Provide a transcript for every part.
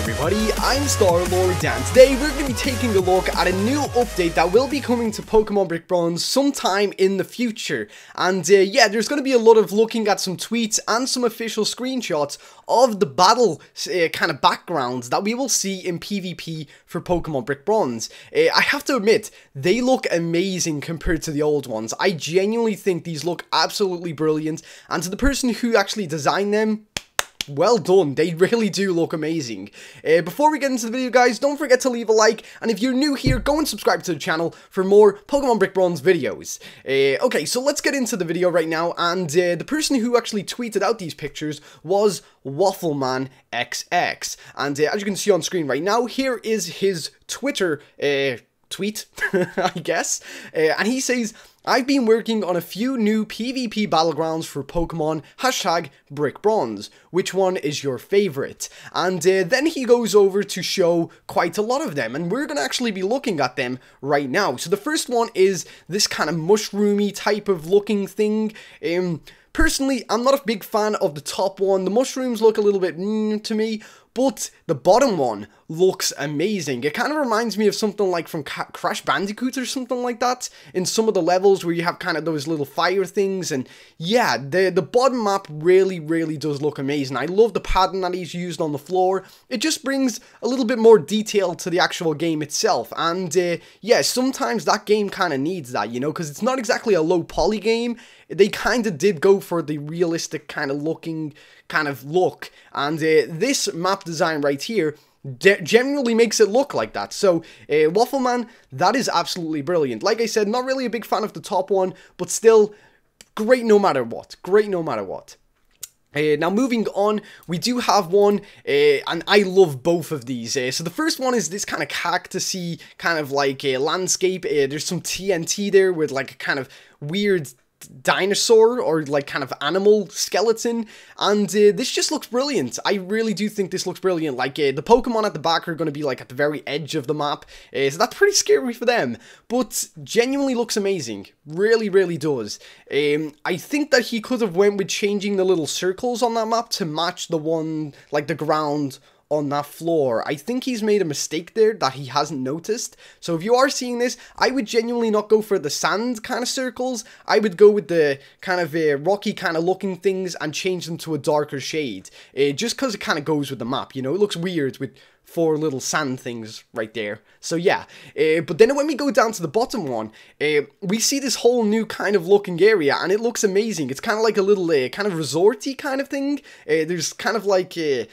everybody, I'm StarLord, and today we're going to be taking a look at a new update that will be coming to Pokemon Brick Bronze sometime in the future. And yeah, there's going to be a lot of looking at some tweets and some official screenshots of the battle kind of backgrounds that we will see in PvP for Pokemon Brick Bronze. I have to admit, they look amazing compared to the old ones. I genuinely think these look absolutely brilliant, and to the person who actually designed them, well done, they really do look amazing. Before we get into the video, guys, don't forget to leave a like, and if you're new here, go and subscribe to the channel for more Pokemon Brick Bronze videos. Okay, so let's get into the video right now, and the person who actually tweeted out these pictures was WafflemanXX, and as you can see on screen right now, here is his Twitter tweet, I guess, and he says, "I've been working on a few new PvP battlegrounds for Pokemon, #BrickBronze. Which one is your favorite?" And then he goes over to show quite a lot of them, and we're going to actually be looking at them right now. So the first one is this kind of mushroomy type of looking thing. Personally, I'm not a big fan of the top one. The mushrooms look a little bit to me, but the bottom one looks amazing. It kind of reminds me of something like from Crash Bandicoot or something like that, in some of the levels where you have kind of those little fire things. And yeah, the bottom map really does look amazing. I love the pattern that he's used on the floor. It just brings a little bit more detail to the actual game itself. And yeah, sometimes that game kind of needs that, you know, because it's not exactly a low poly game. They kind of did go for the realistic kind of looking kind of look, and this map design right here generally makes it look like that. So Waffleman, that is absolutely brilliant. Like I said, not really a big fan of the top one, but still great no matter what. Great no matter what. Now moving on, we do have one, and I love both of these. So the first one is this kind of cactusy kind of like landscape. There's some TNT there with like a kind of weird dinosaur or like kind of animal skeleton, and this just looks brilliant. I really do think this looks brilliant. Like the Pokemon at the back are going to be like at the very edge of the map, so that's pretty scary for them, but genuinely looks amazing. Really does. I think that he could have went with changing the little circles on that map to match the one, like the ground on that floor. I think he's made a mistake there that he hasn't noticed. So if you are seeing this, I would genuinely not go for the sand kind of circles. I would go with the kind of rocky kind of looking things and change them to a darker shade. Just because it kind of goes with the map, you know, it looks weird with 4 little sand things right there. So yeah, but then when we go down to the bottom one, we see this whole new kind of looking area, and it looks amazing. It's kind of like a little kind of resorty kind of thing. There's kind of like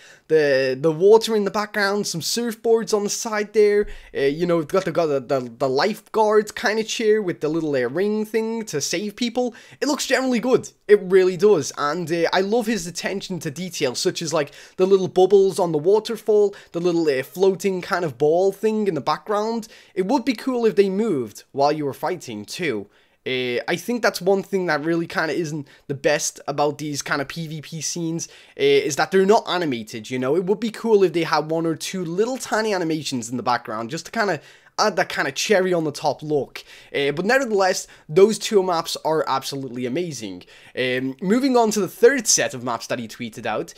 the water in the background, some surfboards on the side there. You know, we've got the lifeguards kind of chair with the little ring thing to save people. It looks generally good. It really does, and I love his attention to detail, such as like the little bubbles on the waterfall, the little floating kind of ball thing in the background. It would be cool if they moved while you were fighting too. I think that's one thing that really kind of isn't the best about these kind of PvP scenes, is that they're not animated, you know. It would be cool if they had 1 or 2 little tiny animations in the background, just to kind of add that kind of cherry on the top look. But nevertheless, those 2 maps are absolutely amazing. Moving on to the third set of maps that he tweeted out,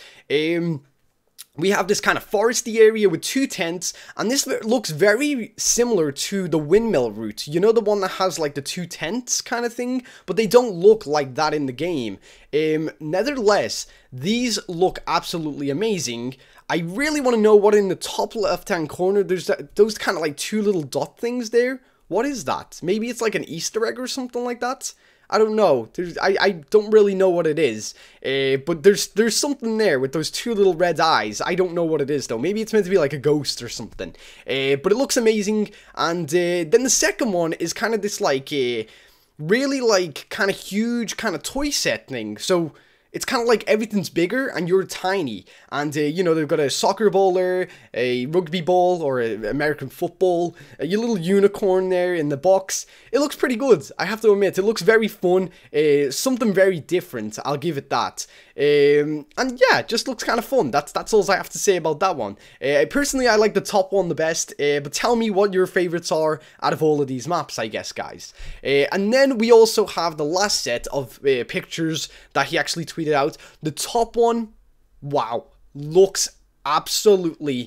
we have this kind of foresty area with 2 tents, and this looks very similar to the windmill route. You know, the one that has like the 2 tents kind of thing, but they don't look like that in the game. Nevertheless, these look absolutely amazing. I really want to know what in the top left-hand corner, there's those kind of like 2 little dot things there. What is that? Maybe it's like an Easter egg or something like that? I don't know. I don't really know what it is, but there's something there with those 2 little red eyes. I don't know what it is though. Maybe it's meant to be like a ghost or something. But it looks amazing. And then the second one is kind of this like really like kind of huge kind of toy set thing. So it's kind of like everything's bigger and you're tiny. And, you know, they've got a soccer ball there, a rugby ball or an American football, a little unicorn there in the box. It looks pretty good, I have to admit. It looks very fun, something very different, I'll give it that. And yeah, it just looks kind of fun. That's all I have to say about that one. Personally, I like the top one the best, but tell me what your favorites are out of all of these maps, I guess, guys. And then we also have the last set of pictures that he actually tweeted out. The top one, wow, looks absolutely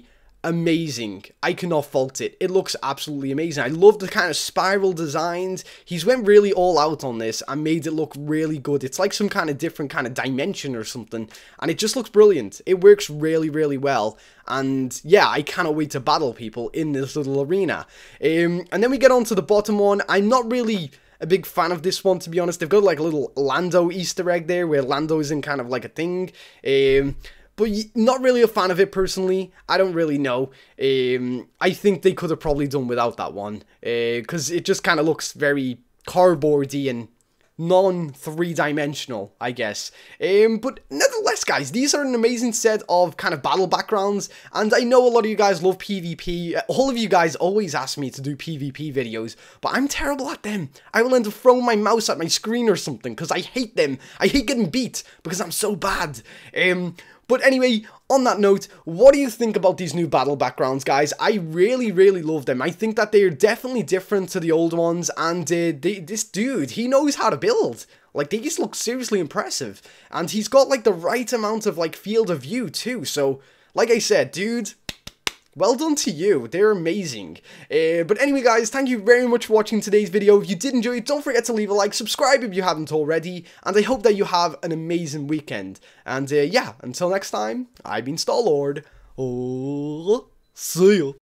amazing. I cannot fault it. It looks absolutely amazing. I love the kind of spiral designs. He's went really all out on this and made it look really good. It's like some kind of different kind of dimension or something, and it just looks brilliant. It works really, really well. And yeah, I cannot wait to battle people in this little arena. And then we get on to the bottom one. I'm not really a big fan of this one, to be honest. They've got like a little Lando Easter egg there, where Lando is in kind of like a thing. But not really a fan of it personally. I don't really know. I think they could have probably done without that one, because it just kind of looks very cardboardy and non-three-dimensional, I guess. But nevertheless, guys, these are an amazing set of kind of battle backgrounds, and I know a lot of you guys love PvP. All of you guys always ask me to do PvP videos, but I'm terrible at them. I will end up throwing my mouse at my screen or something, because I hate them. I hate getting beat, because I'm so bad. But anyway, on that note, what do you think about these new battle backgrounds, guys? I really, really love them. I think that they're definitely different to the old ones, and this dude, he knows how to build. Like, they just look seriously impressive, and he's got, like, the right amount of, like, field of view, too. So, like I said, dude, well done to you. They're amazing. But anyway, guys, thank you very much for watching today's video. If you did enjoy it, don't forget to leave a like, subscribe if you haven't already, and I hope that you have an amazing weekend. And yeah, until next time, I've been StarLord. Oh, see ya.